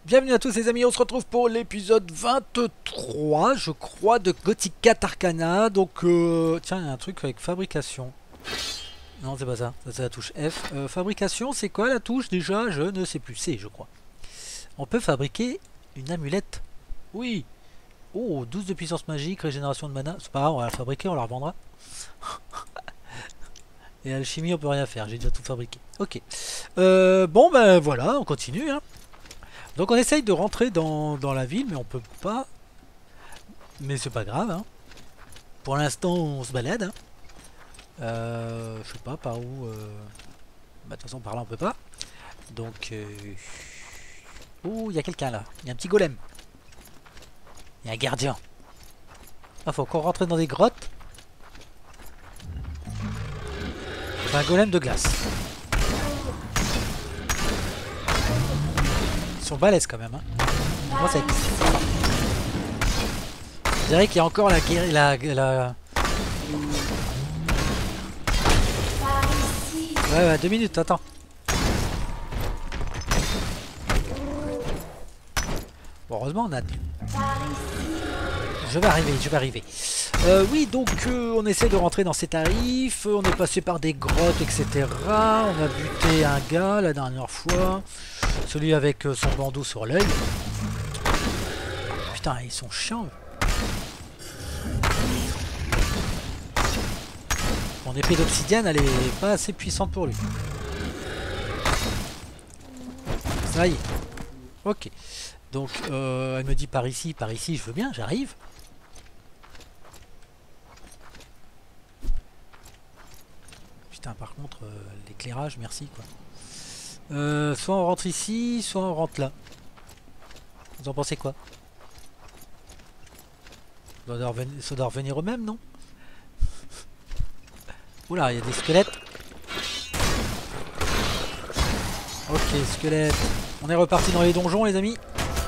Bienvenue à tous les amis, on se retrouve pour l'épisode 23, je crois, de Gothic 4 Arcana. Donc, tiens, il y a un truc avec fabrication. Non, c'est pas ça, ça c'est la touche F. Fabrication, c'est quoi la touche déjà? Je ne sais plus, C je crois. On peut fabriquer une amulette. Oui. Oh, 12 de puissance magique, régénération de mana. C'est pas grave, on va la fabriquer, on la revendra. Et alchimie, on peut rien faire, j'ai déjà tout fabriqué. Ok. Bon, ben voilà, on continue, hein. Donc on essaye de rentrer dans la ville, mais on peut pas. Mais c'est pas grave, hein. Pour l'instant, on se balade, hein. Je sais pas par où. Bah, de toute façon, par là, on peut pas. Donc. Oh, il y a quelqu'un là. Il y a un petit golem. Il y a un gardien. Ah, faut encore rentrer dans des grottes. C'est un golem de glace. Ils sont balèzes quand même, hein. Moi, ça je dirais qu'il y a encore la guerre. Ouais, 2 minutes, attends. Bon, heureusement, on a. Je vais arriver. Oui, donc on essaie de rentrer dans ces tarifs. On est passé par des grottes, etc. On a buté un gars la dernière fois. Celui avec son bandeau sur l'œil. Putain, ils sont chiants. Mon épée d'obsidienne, elle est pas assez puissante pour lui. Ça y est. Ok. Donc, elle me dit par ici, je veux bien, j'arrive. Putain, par contre, l'éclairage, merci quoi. Soit on rentre ici, soit on rentre là. Vous en pensez quoi? Ça doit revenir au même, non? Oula, il y a des squelettes. Ok, squelettes. On est reparti dans les donjons, les amis.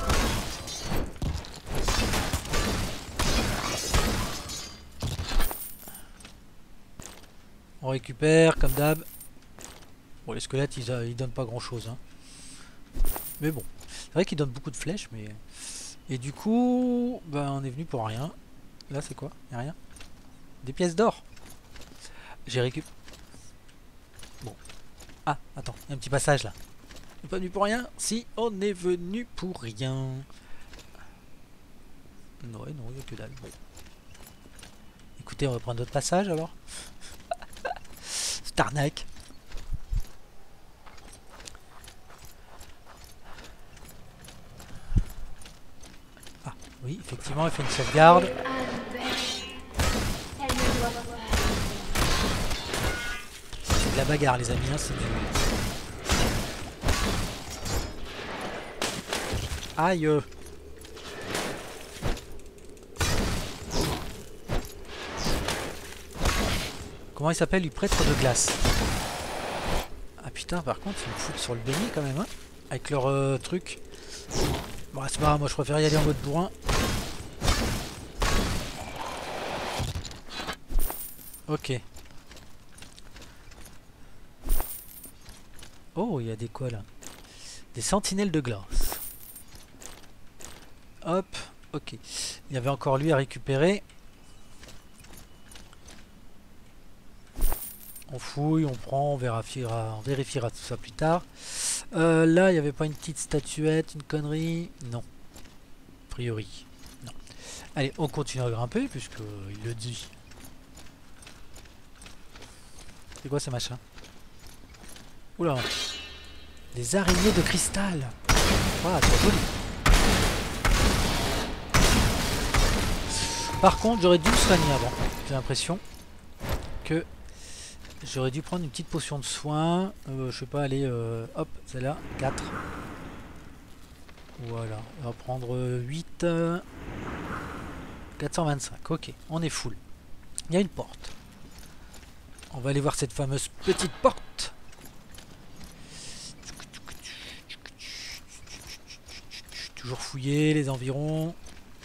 On récupère, comme d'hab. Bon, les squelettes, ils donnent pas grand-chose, hein. Mais bon, c'est vrai qu'ils donnent beaucoup de flèches, mais... Et du coup, ben, on est venu pour rien. Là, c'est quoi? Y'a rien? Des pièces d'or. J'ai récupéré... Bon. Ah, attends, il y a un petit passage, là. On n'est pas venu pour rien? Si, on est venu pour rien. Ouais, non, il n'y a que dalle. Bon. Écoutez, on va prendre d'autres passages, alors. C'est arnaque. Oui, effectivement, il fait une sauvegarde. C'est de la bagarre, les amis, hein, c'est du... Aïe. Comment il s'appelle, lui, prêtre de glace? Ah putain, par contre, ils me foutent sur le béni quand même, hein, avec leur truc. Bon, c'est pas grave, moi je préfère y aller en mode bourrin. Ok. Oh, il y a des quoi là? Des sentinelles de glace. Hop, ok. Il y avait encore lui à récupérer. On fouille, on prend, on vérifiera tout ça plus tard. Là, il n'y avait pas une petite statuette, une connerie? Non. A priori. Non. Allez, on continue à grimper, puisqu'il le dit. C'est quoi ce machin? Oula. Des araignées de cristal. Ah, trop joli. Par contre, j'aurais dû me soigner avant. J'ai l'impression que j'aurais dû prendre une petite potion de soin. Je sais pas, aller... hop, celle-là, 4. Voilà, on va prendre 8. 425, ok, on est full. Il y a une porte. On va aller voir cette fameuse petite porte. Toujours fouiller les environs.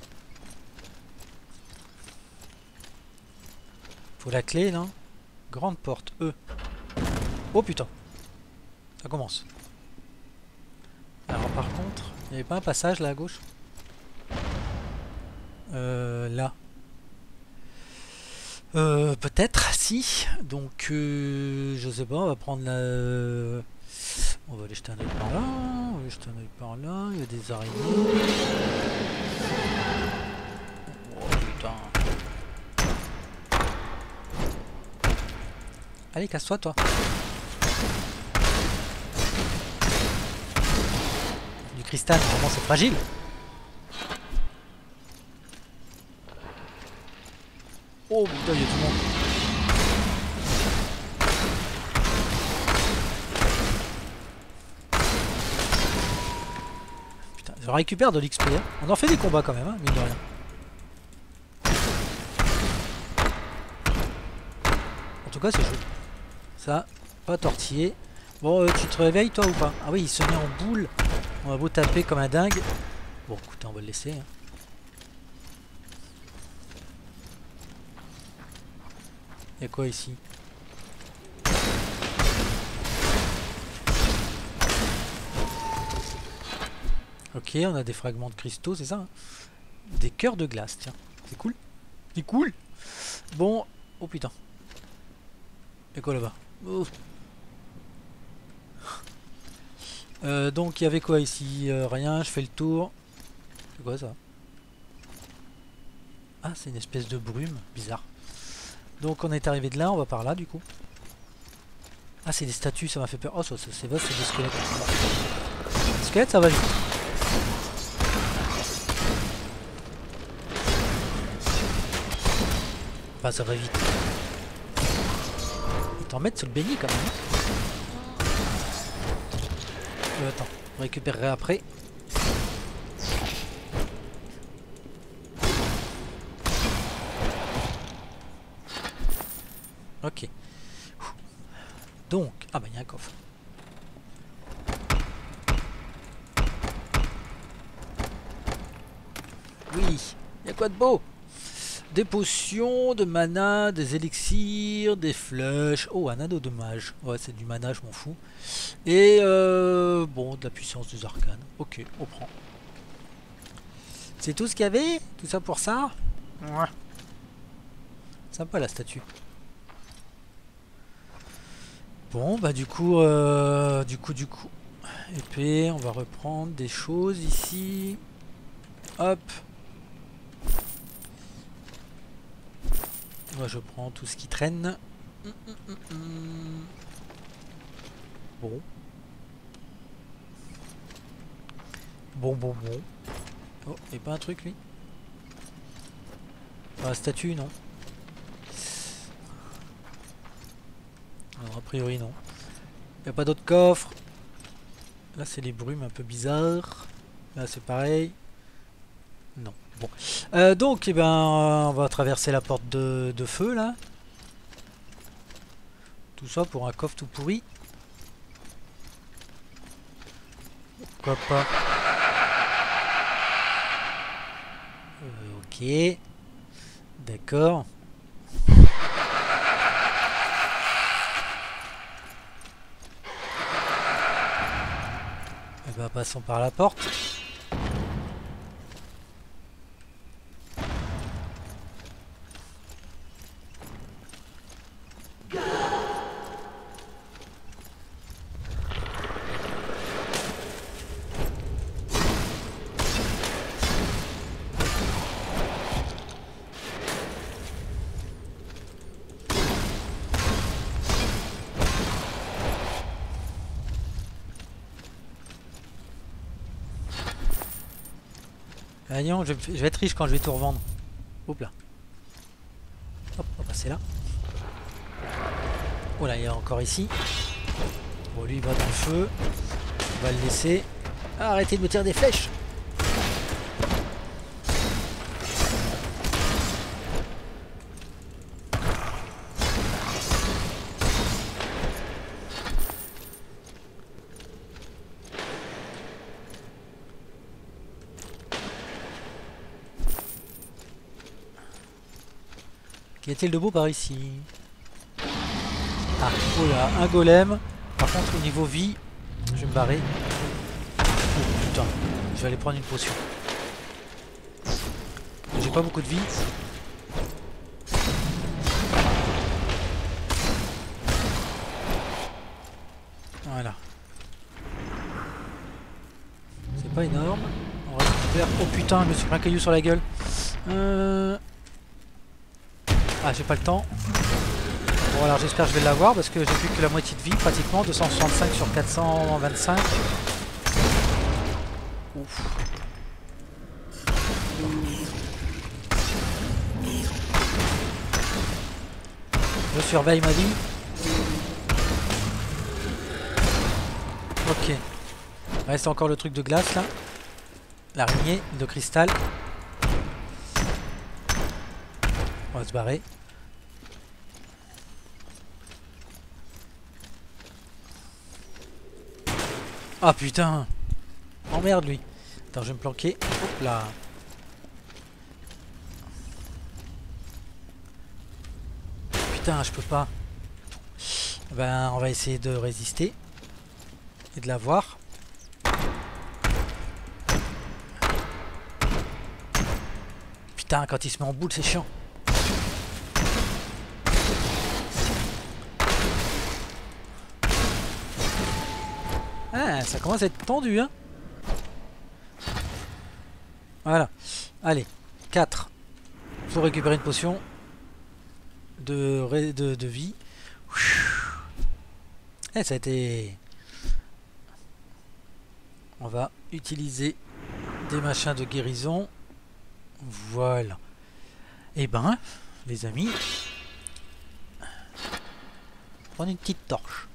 Faut la clé, non? Grande porte, E. Oh putain. Ça commence. Alors par contre... Il n'y avait pas un passage là à gauche? Là. Peut-être, si. Donc, je sais pas, on va prendre la... On va aller jeter un œil par là, on va aller jeter un œil par là, il y a des araignées. Oh putain. Allez, casse-toi, toi. Du cristal, vraiment c'est fragile. Oh putain, il y a tout le monde. Putain, je récupère de l'XP. Hein. On en fait des combats quand même, hein, mine de rien. En tout cas, c'est chaud. Ça, pas tortillé. Bon, tu te réveilles toi ou pas? Ah oui, il se met en boule. On va beau taper comme un dingue. Bon, écoutez, on va le laisser. Hein. Il y a quoi ici? Ok, on a des fragments de cristaux, c'est ça hein? Des cœurs de glace, tiens. C'est cool. C'est cool. Bon, oh putain. Il y a quoi là-bas? Oh. Donc il y avait quoi ici? Rien, je fais le tour. C'est quoi ça? Ah, c'est une espèce de brume, bizarre. Donc on est arrivé de là, on va par là du coup. Ah, c'est des statues, ça m'a fait peur. Oh, c'est vrai, c'est des squelettes. Les squelettes, ça va vite. Enfin, ça va vite. Faut t'en mettre sur le béni quand même. Attends, on récupérerait après. Ok. Donc, ah bah il y a un coffre. Oui, il y a quoi de beau? Des potions, de mana, des élixirs, des flèches. Oh, un anneau de mage. Ouais, c'est du mana, je m'en fous. Et bon, de la puissance des arcanes. Ok, on prend. C'est tout ce qu'il y avait? Tout ça pour ça? Ouais. Sympa la statue. Bon, bah du coup, épée, on va reprendre des choses ici. Hop. Moi, je prends tout ce qui traîne. Bon. Bon. Oh, et pas un truc, lui? Pas la statue, non. Alors, a priori, non. Il n'y a pas d'autre coffre. Là, c'est les brumes un peu bizarres. Là, c'est pareil. Non. Bon. Donc, eh ben, on va traverser la porte de feu, là. Tout ça pour un coffre tout pourri. Pourquoi pas? Ok. D'accord. Eh ben, passons par la porte. Ah non, je vais être riche quand je vais tout revendre. Hop là. Hop, on va passer là. Oh là, il y a encore ici. Bon, lui il va dans le feu. On va le laisser. Ah, arrêtez de me tirer des flèches. Qu'y a-t-il de beau par ici? Ah, oh là, un golem. Par contre, au niveau vie, je vais me barrer. Oh putain, Je vais aller prendre une potion. J'ai pas beaucoup de vie. Voilà. C'est pas énorme. On récupère. Oh putain, je me suis pris un caillou sur la gueule. Ah, j'ai pas le temps. Bon, alors j'espère que je vais l'avoir parce que j'ai plus que la moitié de vie pratiquement. 265 sur 425. Ouf. Je surveille ma vie. Ok. Il reste encore le truc de glace là. L'araignée de cristal. On va se barrer. Ah putain. Emmerde lui. Attends, je vais me planquer. Hop là. Putain, je peux pas. Ben, on va essayer de résister. Et de l'avoir. Putain, quand il se met en boule, c'est chiant. Ah, ça commence à être tendu, hein. Voilà. Allez, 4. Faut récupérer une potion de vie. Eh, ça a été... On va utiliser des machins de guérison. Voilà. Et ben, les amis, prendre une petite torche.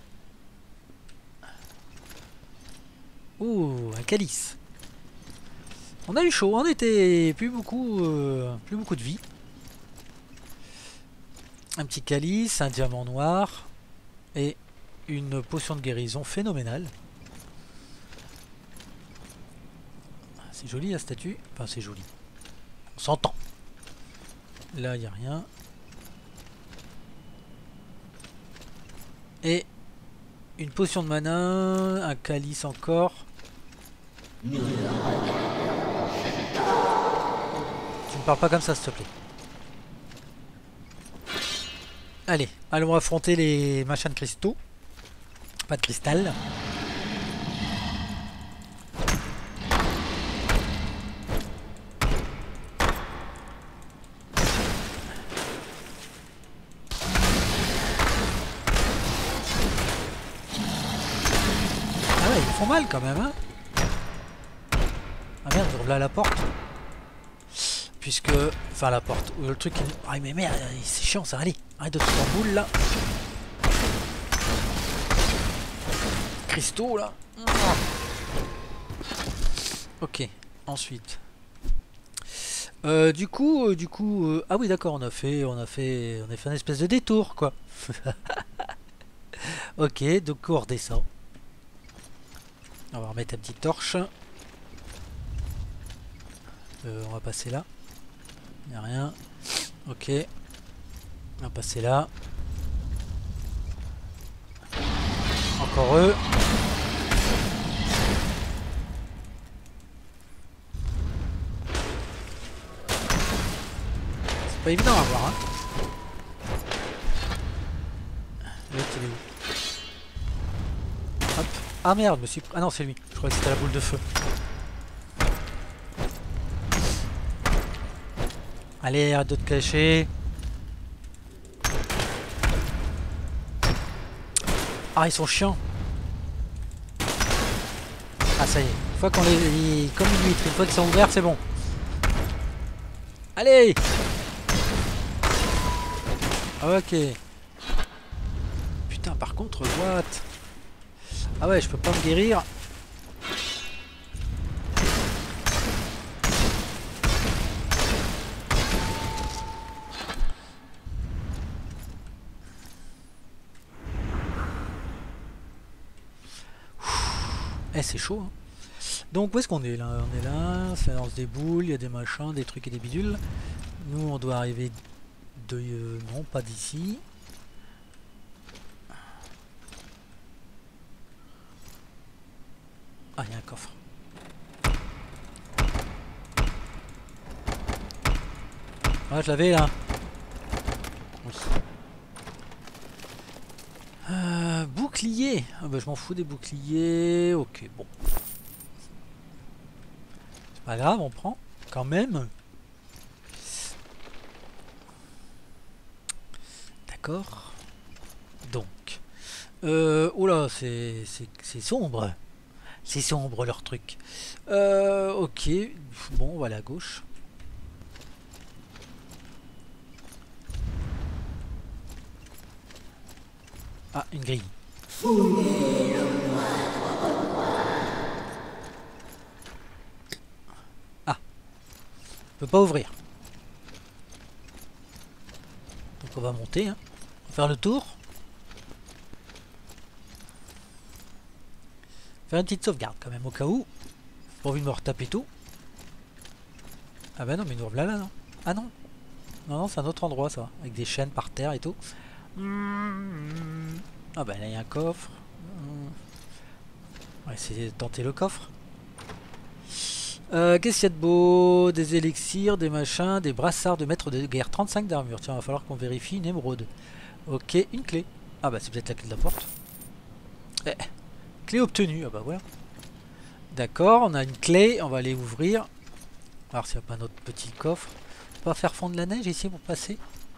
Ouh, un calice. On a eu chaud, on était plus beaucoup de vie. Un petit calice, un diamant noir et une potion de guérison phénoménale. C'est joli la statue, enfin c'est joli. On s'entend. Là il n'y a rien. Et une potion de mana, un calice encore. Tu me parles pas comme ça s'il te plaît. Allez, allons affronter les machins de cristaux. Pas de cristal. Ah ouais, ils font mal quand même, hein. Ah merde, là la porte. Puisque... Enfin la porte. Le truc... Ah mais merde, c'est chiant ça, allez. Arrête de te faire en boule là. Cristaux là. Ok, ensuite. Du coup... Ah oui d'accord, on a fait un espèce de détour quoi. Ok, donc on redescend. On va remettre une petite torche. On va passer là. Il n'y a rien. Ok. On va passer là. Encore eux. C'est pas évident à voir, hein. L'autre, il est où? Hop. Ah merde, je me suis... Ah non, c'est lui. Je croyais que c'était la boule de feu. Allez, arrête de te cacher. Ah, ils sont chiants. Ah, ça y est. Une fois qu'on les... Comme une huître, une fois qu'ils sont ouverts, c'est bon. Allez. Ok. Putain, par contre, what? Ah ouais, je peux pas me guérir. Eh, c'est chaud, hein. Donc, où est-ce qu'on est là? On est là, ça lance des boules, il y a des machins, des trucs et des bidules. Nous, on doit arriver de... non, pas d'ici. Ah, il y a un coffre. Ah, je l'avais là. Oui. Bouclier. Ah bah, je m'en fous des boucliers. Ok, bon. C'est pas grave, on prend quand même. D'accord. Donc. Oh là, c'est sombre. C'est sombre leur truc. Ok. Bon, on va aller à gauche. Ah, une grille. Ah, on peut pas ouvrir. Donc on va monter, hein. On va faire le tour. Faire une petite sauvegarde quand même au cas où. Pas envie de me retaper tout. Ah bah non, mais nous revoilà là, non? Ah non. Non, non, c'est un autre endroit ça. Avec des chaînes par terre et tout. Ah bah là il y a un coffre. On va essayer de tenter le coffre. Qu'est-ce qu'il y a de beau? Des élixirs, des machins, des brassards de maître de guerre. 35 d'armure. Tiens, va falloir qu'on vérifie une émeraude. Ok, une clé. Ah bah c'est peut-être la clé de la porte. Eh, clé obtenue. Ah bah voilà. D'accord, on a une clé. On va aller ouvrir. Alors s'il n'y a pas notre petit coffre. On peut pas faire fondre la neige ici pour passer?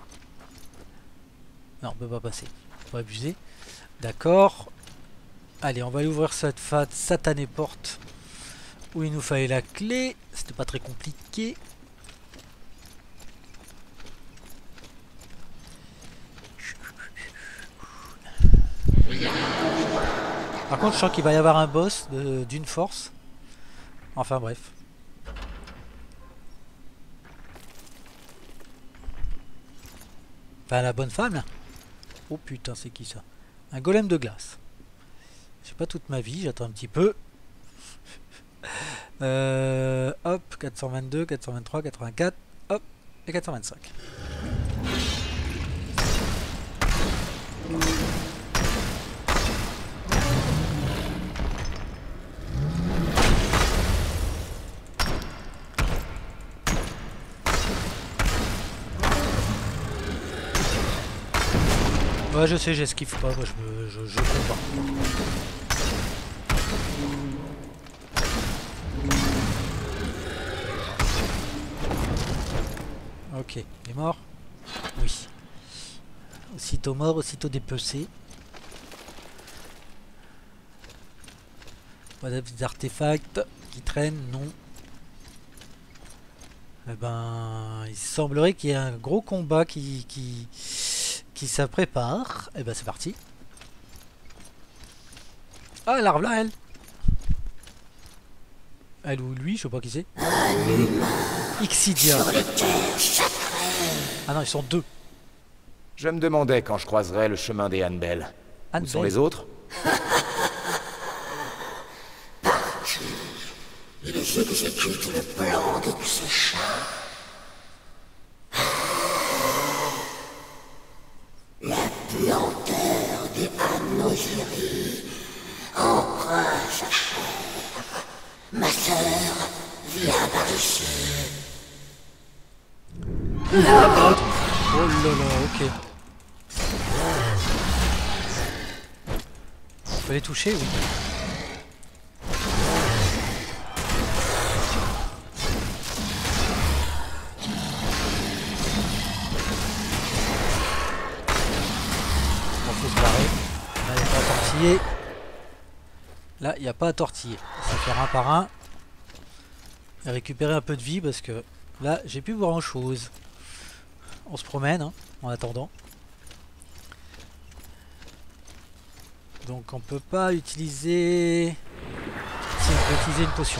Non, on peut pas passer. Faut abuser. D'accord. Allez, on va aller ouvrir cette satanée porte où il nous fallait la clé. C'était pas très compliqué. Par contre, je sens qu'il va y avoir un boss d'une force. Enfin bref. Enfin, la bonne femme là. Oh putain, c'est qui ça? Un golem de glace. J'ai pas toute ma vie, j'attends un petit peu. Hop, 422, 423, 84, hop, et 425. Ouais, je sais, j'esquive pas, moi je combats. Ok, il est mort? Oui. Aussitôt mort, aussitôt dépecé. Pas des artefacts qui traînent, non. Eh ben, il semblerait qu'il y ait un gros combat qui ça prépare. Et ben c'est parti. Ah, elle arrive là, elle. Elle ou lui, je sais pas qui c'est. Ixidia. Ah non, ils sont deux. Je me demandais quand je croiserais le chemin des Hanbel. Où sont les autres? Ils exécutent le plan de Xisha. La puanteur des Anoziri empreint sa chair. Ma sœur vient par ici. Oh là là, ok. Faut les toucher, oui. Là, il n'y a pas à tortiller. Ça va faire un par un. Et récupérer un peu de vie parce que là, j'ai plus grand chose. On se promène hein, en attendant. Donc on peut pas utiliser... Si, on peut utiliser une potion.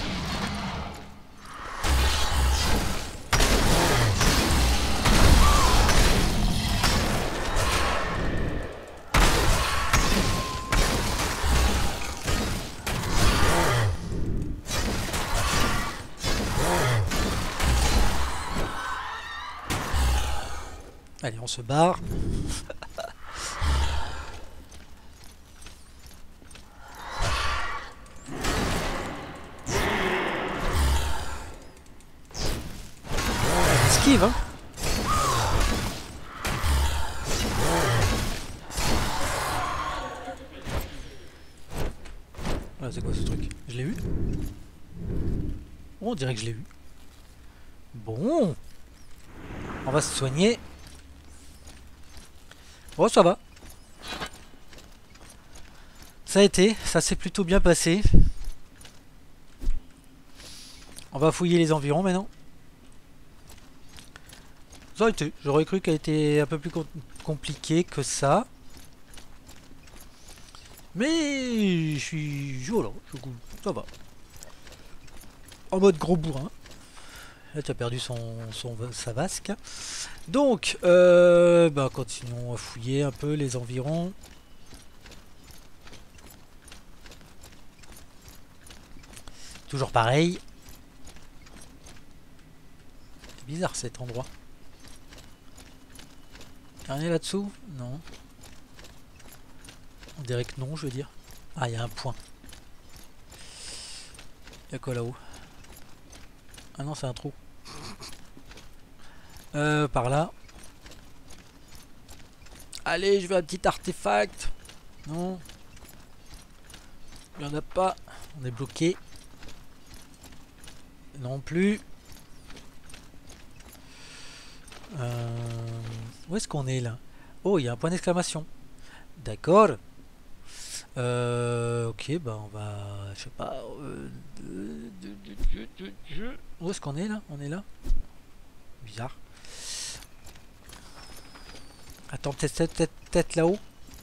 Allez, on se barre. Esquive, hein. Voilà, c'est quoi ce truc? Je l'ai eu? Oh, on dirait que je l'ai eu. Bon. On va se soigner. Oh, ça va. Ça a été, ça s'est plutôt bien passé. On va fouiller les environs maintenant. Ça a été, j'aurais cru qu'elle était un peu plus compliquée que ça. Mais je suis voilà, ça va. En mode gros bourrin. Là tu as perdu sa vasque. Donc, bah, continuons à fouiller un peu les environs. Toujours pareil. C'est bizarre cet endroit. Y'a rien là-dessous? Non. On dirait que non, je veux dire. Ah, il y a un point. Il y a quoi là-haut? Ah non, c'est un trou. Par là. Allez, je veux un petit artefact. Non. Il n'y en a pas. On est bloqué. Non plus. Où est-ce qu'on est là? Oh, il y a un point d'exclamation. D'accord. Ok, bah on va... Je sais pas... Où est-ce qu'on est là? On est là? Bizarre. Attends, peut-être là-haut.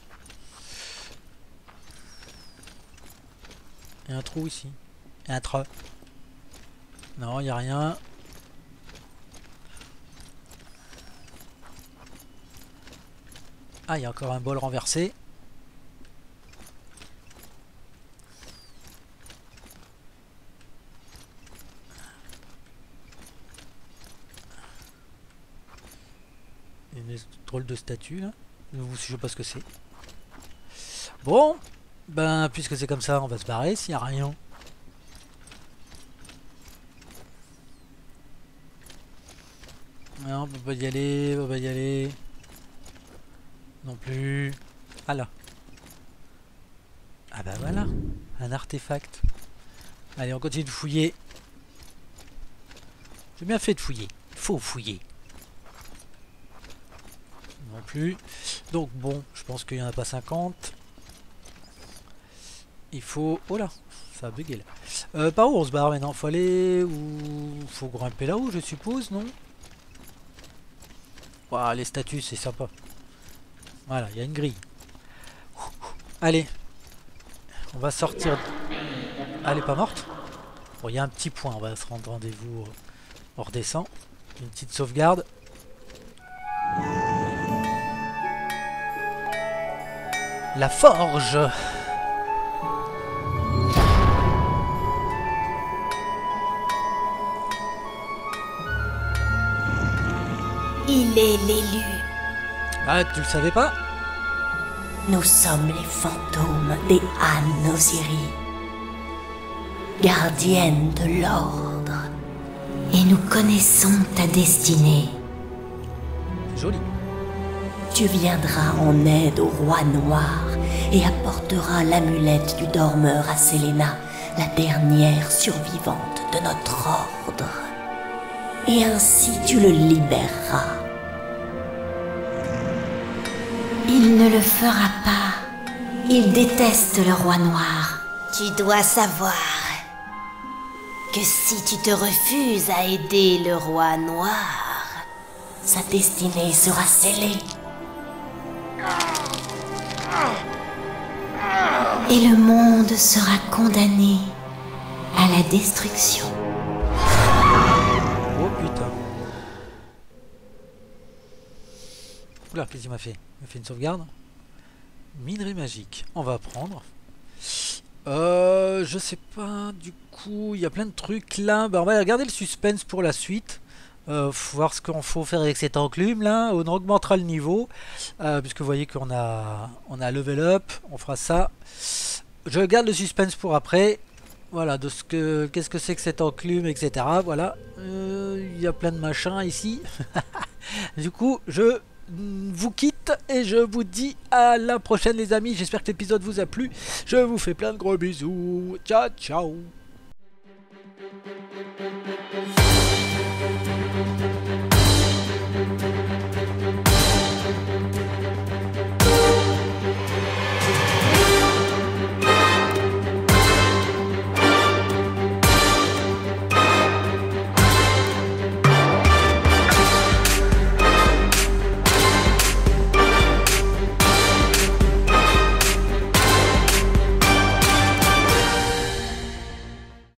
Il y a un trou ici. Il y a un trou. Non, il n'y a rien. Ah, il y a encore un bol renversé. Une drôle de statue là. Je sais pas ce que c'est. Bon, ben puisque c'est comme ça, on va se barrer s'il n'y a rien. Non, on peut pas y aller, on va y aller. Non plus. Ah là. Ah bah voilà, un artefact. Allez, on continue de fouiller. J'ai bien fait de fouiller. Il faut fouiller. Non plus. Donc bon, je pense qu'il n'y en a pas 50. Il faut... Oh là, ça a bugué là. Par où on se barre maintenant? Faut aller... Ou... Faut grimper là-haut, je suppose, non? Waouh, les statues, c'est sympa. Voilà, il y a une grille. Allez. On va sortir... Ah, elle est pas morte? Bon, il y a un petit point, on va se rendre rendez-vous. On redescend. Une petite sauvegarde. La forge. Il est l'élu. Ah, tu le savais pas? Nous sommes les fantômes des Ânes Osiris, gardiennes de l'ordre, et nous connaissons ta destinée. Joli. Tu viendras en aide au roi noir et apporteras l'amulette du dormeur à Selena, la dernière survivante de notre ordre. Et ainsi tu le libéreras. Il ne le fera pas. Il déteste le roi noir. Tu dois savoir que si tu te refuses à aider le roi noir, sa destinée sera scellée. Et le monde sera condamné à la destruction. Oh putain. Oula, qu'est-ce qu'il m'a fait? Il m'a fait une sauvegarde. Minerai magique. On va prendre. Je sais pas, du coup, il y a plein de trucs là. Bah, on va regarder le suspense pour la suite. Faut voir ce qu'on faut faire avec cette enclume là. On augmentera le niveau. Puisque vous voyez qu'on a level up. On fera ça. Je garde le suspense pour après. Voilà, de ce que qu'est-ce que c'est que cette enclume, etc. Voilà. Il y a plein de machins ici. Du coup, je vous quitte et je vous dis à la prochaine les amis. J'espère que l'épisode vous a plu. Je vous fais plein de gros bisous. Ciao ciao.